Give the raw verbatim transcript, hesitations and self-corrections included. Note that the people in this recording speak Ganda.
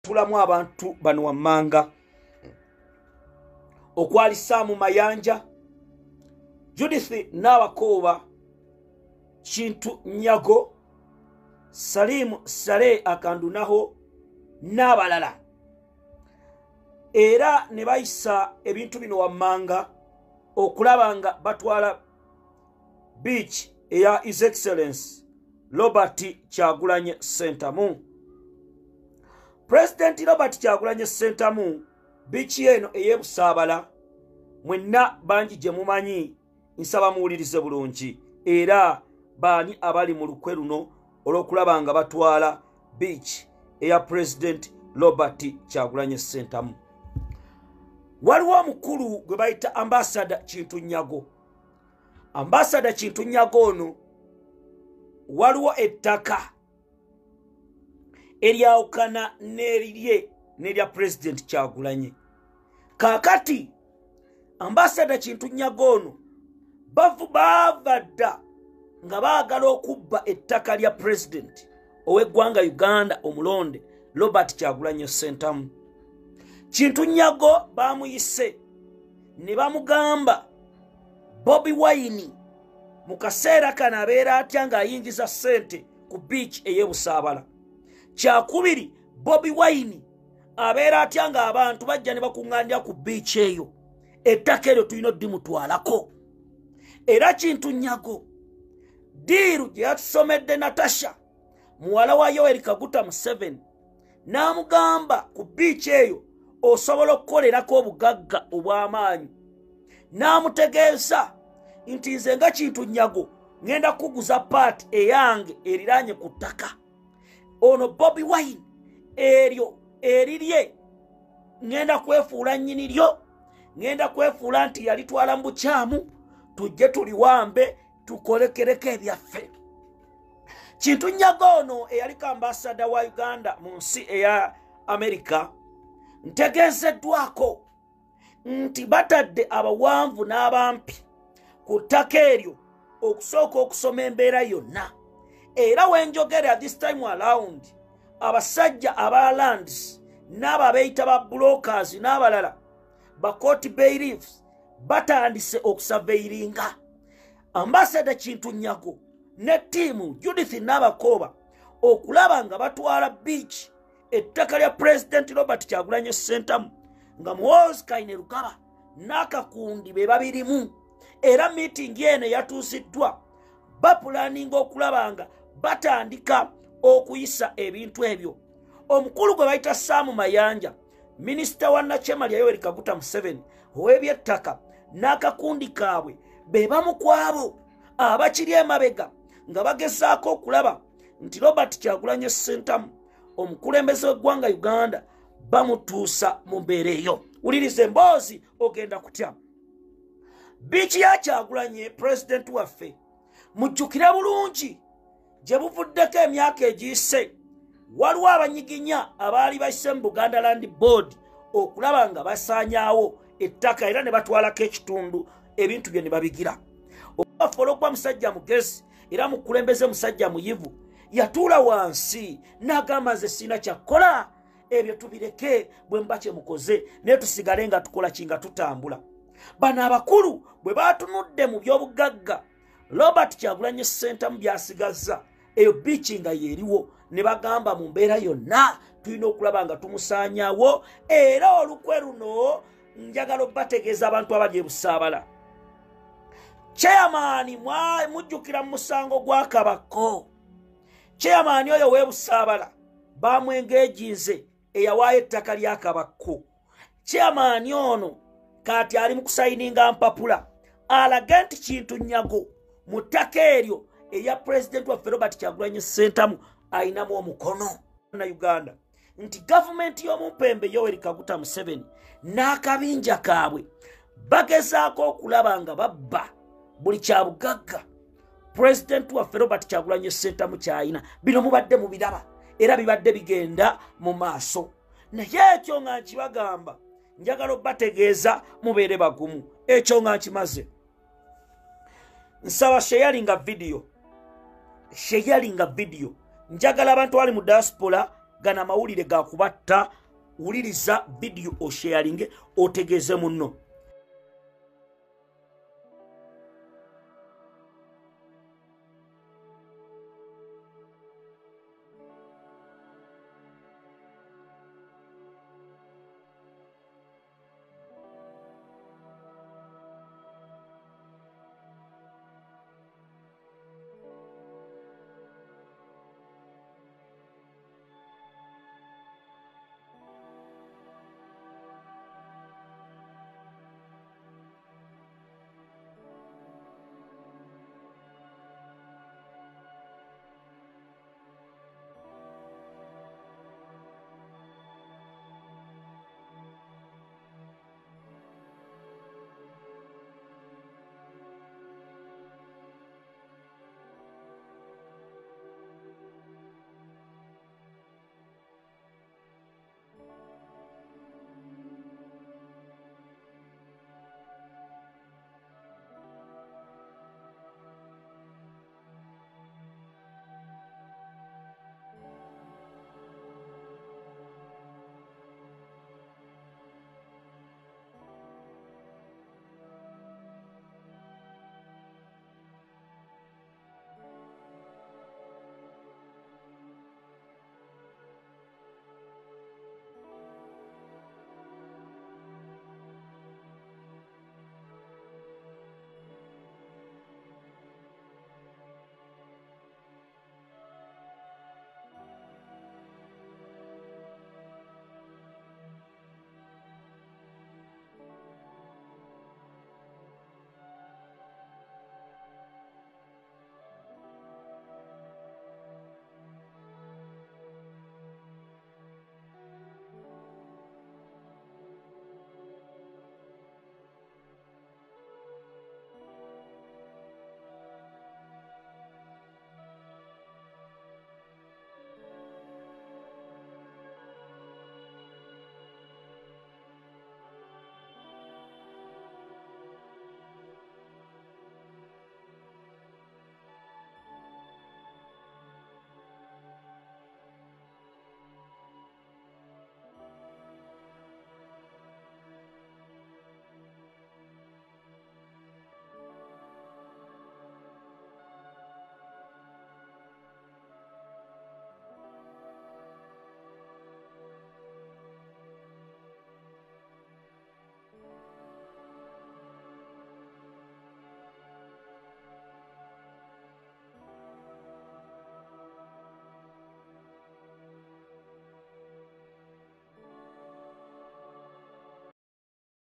tulamu abantu bano wammanga okwali Samu Mayanja, Judith Nabakooba, Kintu Nyago, Salim Saleh Akandunaho n'abalala. Era ne bayisa ebintu bino wammanga okulabanga batwala beach eya His Excellency Robert Kyagulanyi Ssentamu. President Robert Kyagulanyi Ssentamu beach eno eyebusaabala mwenna bangi gye mumanyi, nsaba muwulirize bulungi era baani abali mu lukwe luno olw'okulabanga batwala beach eya President Robert Kyagulanyi Ssentamu. Waliwo omukulu gwe bayita Ambassador Kintu Nyago. Ambassador Kintu Nyago ono waliwo ettaka eryawukana n'erirye n'erya President Kyagulanyi. Kaakati Ambassador Kintu Nyago ono bavu baavadda nga baagala okubba ettaka lya President ow'eggwanga Uganda omulonde Robert Kyagulanyi Ssentamu. Kintu Nyago bamuyise ne bamugamba Bobi Wine mu kaseera kano abeera atya ng'ayingiza ssente ku beach ey'ebusaabala. Kyakubiri, Bobi Wine abeera atya ng'abantu bajja ne bakuŋŋaanira ku beach eyo, ettaka eryo tulina oddimutwalako. Era Kintu Nyago diiru gye yatusomedde Natasha muwala wa Yoweri Kaguta Museveni n'amugamba ku beach eyo osobola okukolerako obugagga obw'amaanyi. N'amutegeeza nti nze nga Kintu Nyago ngenda kuguza paati eyange eriranye ku ttaka. Ono Bobi Wine eryo erirye ngenda kwefuula nnyini lyo, ngenda kwefuula nti yalitwala mu bukyamu, tujje tuliwambe tukolekereko ebyaffe. Kintu Nyago ono eyaliko ambasada wa Uganda mu nsi eya Amerika ntegeezeddwako nti batadde abawanvu n'abampi ku ttaka eryo okusooka okusoma embeera yonna. Era wenjogera this time around abasajja aba lands n'abo abeeyita ba brokers n'abalala ba court bailiffs batandise okusaveiringa Ambassador Kintu Nyago ne ttiimu Judith Nabakooba okulaba nga batwala beach ettaka lya President Robert Kyagulanyi Ssentamu nga Muhoozi Kainerugaba n'akakundi be babirimu. Era meeting eno yatuusiddwa bapulaninga okulaba nga batandika okuyisa ebintu ebyo. Omukulu gwe bayita Samu Mayanja, minisita wa Nakyemalya Yoweri Kaguta Museveni ow'ebyettaka n'akakundi kaabwe be bamu kwabo abakiri emabega nga bagezaako okulaba nti Robert Kyagulanyi Ssentamu omukulembeze w'eggwanga Uganda bamutuusa mu mbeera eyo. Wuliriza emboozi ogenda kutya. Biiki ya Kyagulanyi President waffe mujjukire bulungi gye buvuddeko emyaka egiyise waliwo abanyiginya abaali bayise mu Buganda Land Board okulaba nga basaanyaawo ettaka era ne batwalako ekitundu ebintu bye ne babigira. Olwaffe musajja mugezi era mukulembeze musajja muyivu yatuula wansi n'agamba nze sina kyakkola, ebyo tubireke bwe mba kye mukoze naye tusigale nga tukola kinga tutambula. Bano abakulu bwe batunudde mu by'obugagga Robert Kyagulanyi Ssentamu by'asigazza eyo biiki nga yeeriwo ne bagamba mu mbeera yonna tulina okulaba nga tumusaanyaawo. Era olukwe luno njagala bategeeza abantu abali ebusaabala. Chairman mujjukira mu musango gwa Kabako. Chairman oyo w'ebusaabala bamwengeejinze eyawaayo ettaka lya Kabako. Chairman ono kati ali mu kusayininga mpapula alaga nti Kintu Nyago mu ttaka eryo eya President waffe Robert Kyagulanyi Ssentamu ayinamu omukono na Uganda nti gavumenti y'omumpembe Yoweri Kaguta Museveni n'akabinja kaabwe bagezaako okulaba nga babba buli kyabugagga President waffe Robert Kyagulanyi Ssentamu kyayina. Bino mubadde mu biraba era bibadde bigenda mu maaso. Naye ekyo nga nkibagamba njagala bategeeza mubeere bagumu. Ekyo nga nkimaze nsaba sharinga video sharinga video njagala abantu wali mu diaspora gana mawulire ga kubatta wuliriza video o sharing otegeze munno